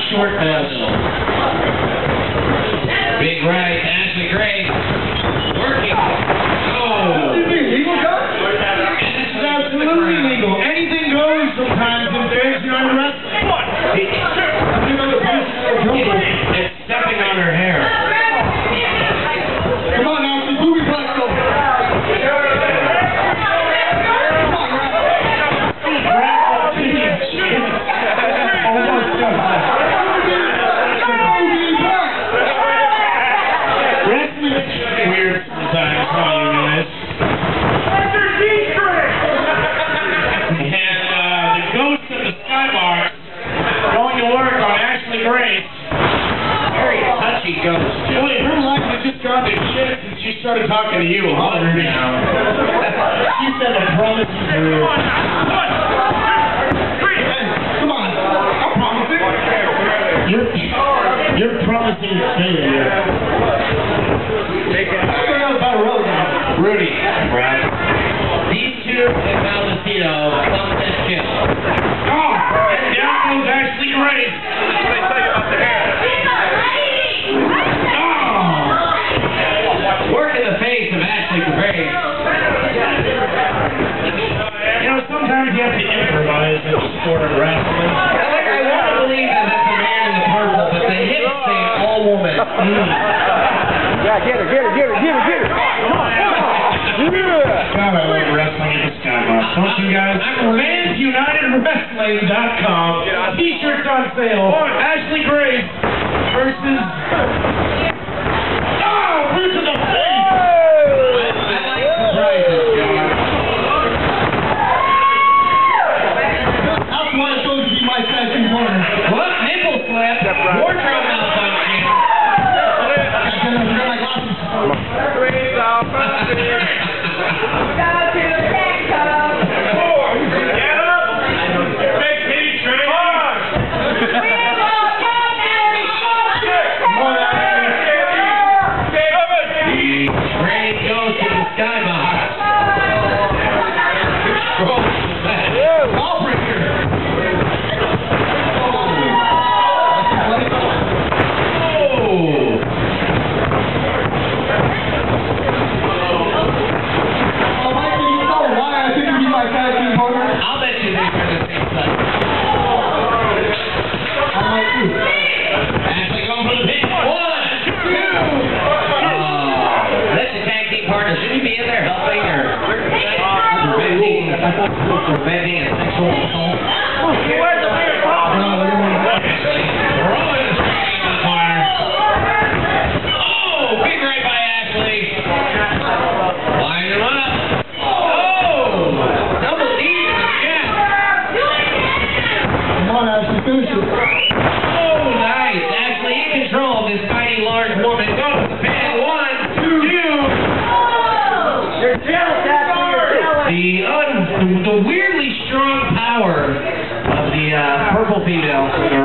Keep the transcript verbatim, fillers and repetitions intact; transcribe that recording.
short vessel. Big right, Ashley Grace. Working. Oh. Legal gun? And this is absolutely legal. Anything goes sometimes in fantasy arm wrestling. It's stepping on her hair. Come on now, some booby flex over. She started talking to you, huh? She said a promise to you. Come on, I'm promising. You're, you're promising failure. Rudy, Brad. These two and Maldacino thumped that shit. Oh, and down goes Ashley Grace. What did they tell you about the hair? Work in the face of Ashley Grace. You know, sometimes you have to improvise in the sport of wrestling. Like, I want to believe that it's the man in the purple, but the hips say all woman. Mm. Yeah, get her, get her, get her, get her, get her. Come on, come on. Yeah. God, I love wrestling in the skybox. Don't you guys? Fans United Wrestling dot com. T-shirts on sale. Ashley Grace versus... preventing a sexual assault. Where's the beer? Rolling is right in the corner. Oh, big right by Ashley. Lining one up. Oh, double D in the chest. Come on, Ashley, finish it. Oh, nice. Ashley in control of this mighty large woman. Go to the pin. One, two. You're jealous, Ashley. You're jealous. The, un the weirdly strong power of the uh, purple female.